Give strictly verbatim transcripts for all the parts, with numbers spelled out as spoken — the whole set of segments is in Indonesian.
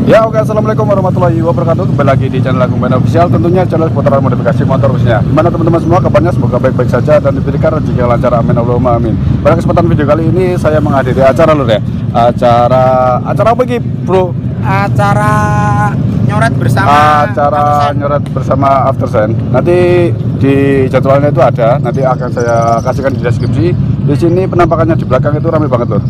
Ya oke, assalamualaikum warahmatullahi wabarakatuh. Kembali lagi di channel Agung Band Official, tentunya channel seputaran modifikasi motor khususnya. Gimana teman-teman semua kabarnya? Semoga baik-baik saja dan diberikan rezeki yang lancar, amin Allahumma amin. Pada kesempatan video kali ini saya menghadiri acara lur ya. Acara acara apa ini, Bro? Acara nyoret bersama. Acara nyoret bersama Aftersen. Nanti di jadwalnya itu ada, nanti akan saya kasihkan di deskripsi. Di sini penampakannya di belakang itu ramai banget lur.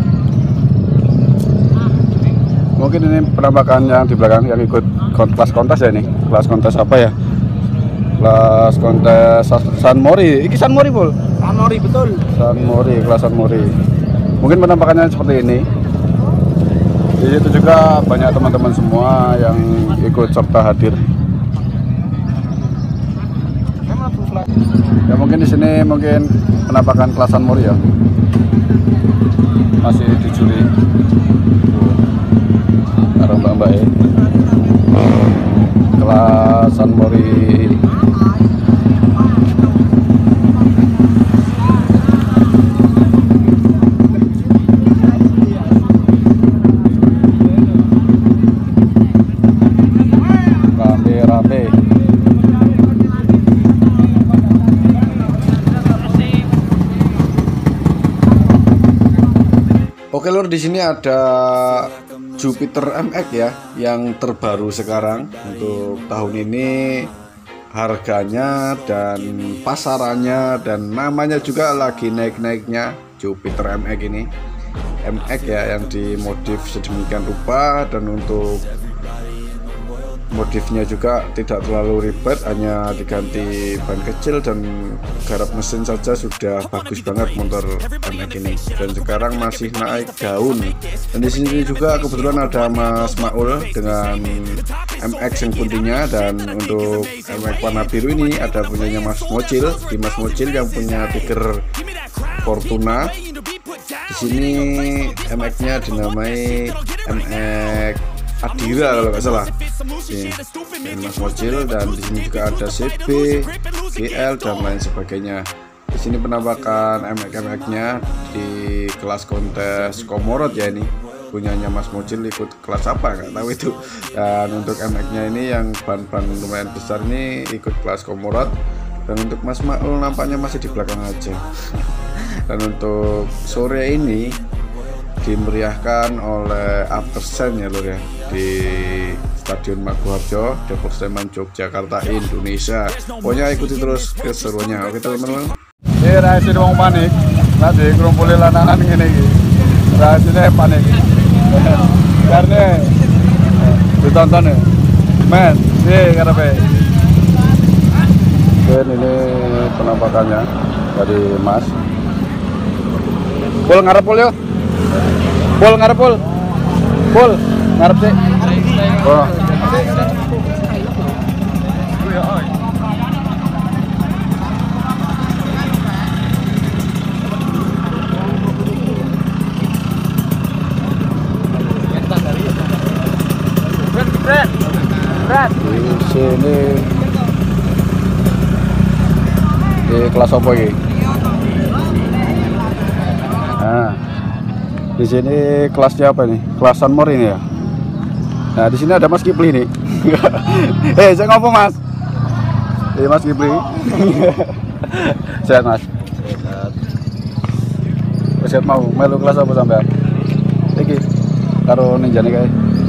Mungkin ini penampakan yang di belakang yang ikut kelas kontes ya ini. Kelas kontes apa ya? Kelas kontes San Mori. Iki San Mori, Bol. San Mori betul. San Mori, kelas San Mori. Mungkin penampakannya seperti ini. Di situ juga banyak teman-teman semua yang ikut serta hadir. Ya mungkin di sini mungkin penampakan kelas San Mori ya. Masih dicuri. Ada mbak-mbak ya. Kelas San Mori. Rame-rame. Oke lur, di sini ada Jupiter M X ya, yang terbaru sekarang untuk tahun ini. Harganya dan pasarannya dan namanya juga lagi naik-naiknya. Jupiter M X ini M X ya, yang dimodif sedemikian rupa, dan untuk modifnya juga tidak terlalu ribet, hanya diganti ban kecil dan garap mesin saja sudah bagus banget motor M X ini, dan sekarang masih naik daun. Dan di sini juga kebetulan ada Mas Maul dengan M X yang puntinya, dan untuk M X warna biru ini ada punyanya Mas Mocil, di Mas Mocil yang punya tiger Fortuna. Di sini M X-nya dinamai M X Adira kalau nggak salah. Ini Mas Mocil, dan di sini juga ada C B, G L dan lain sebagainya. Di sini penampakan M X M X-nya di kelas kontes Komorot ya, ini punyanya Mas Mocil, ikut kelas apa nggak tahu itu. Dan untuk M X-nya ini yang ban-ban lumayan besar ini ikut kelas Komorot, dan untuk Mas Maul nampaknya masih di belakang aja. Dan untuk sore ini dimeriahkan oleh Aftersen ya lur ya, di Stadion Maguwarjo, Depok Sleman, Yogyakarta, Indonesia. Pokoknya ikuti terus keseruannya. Oke teman-teman. Ini rahasia wong panik. Nanti kumpulin lanangan ngene iki. Rahasia panik. Karena ditonton ya. Men, sih karepe. Dan ini penampakannya dari Mas. Pul ngarep pul yuk. Pul ngarep pul. Pul ngarep sih. Oh. Di sini di kelas apa ini? Nah, di sini kelasnya apa nih? Kelas San Mori ini ya. Nah, di sini ada Mas Kipli nih. Hei, saya ngomong Mas. Hei Mas Kipli. Sehat Mas. Sehat. Sehat mau melu kelas apa sampean? Iki karo ninjane kae.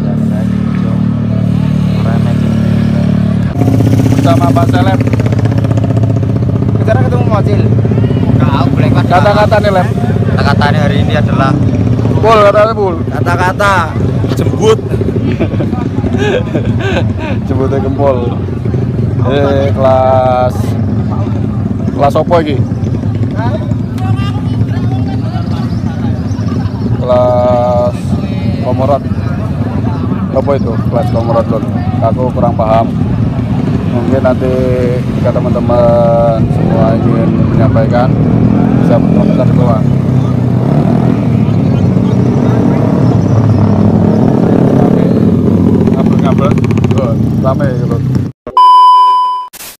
Bersama Pak Seleb. Sekarang ketemu Mocil. Kau boleh Kata-kata nih Leb. Kata-katanya hari ini adalah Pul, kata-kata Pul. kata-kata jembut. Jembutnya gempol. Eh kelas kelas apa iki? Kelas Komorot. Apa itu? Kelas Komorot lho. Aku kurang paham. Mungkin nanti jika teman-teman semua ingin menyampaikan bisa berkomentar di bawah. Ngabel-ngabel, rame gitu.